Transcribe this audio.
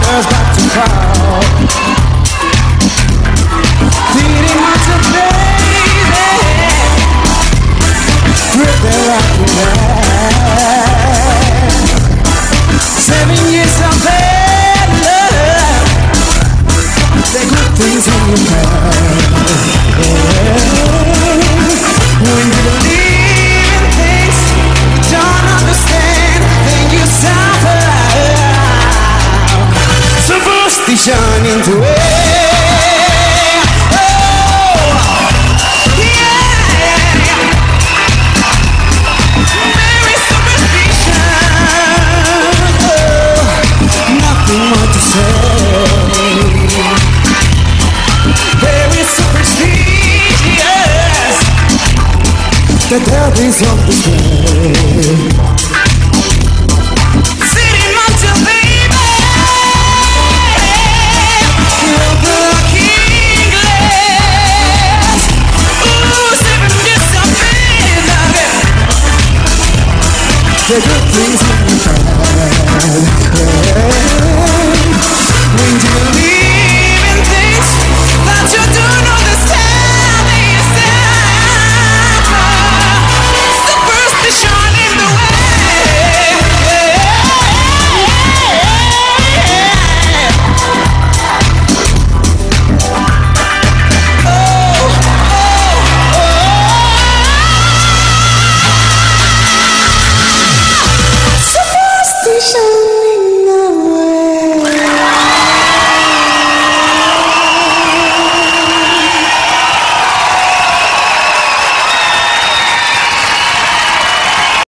others got to crawl. Feeding much of baby, grip their rocky back. 7 years of bad love, the good things in your past. When you believe in things you don't understand, then you suffer. Superstition into it. Oh, yeah. Very superstition. Oh, nothing more to say. Very superstitious. The devils of the day.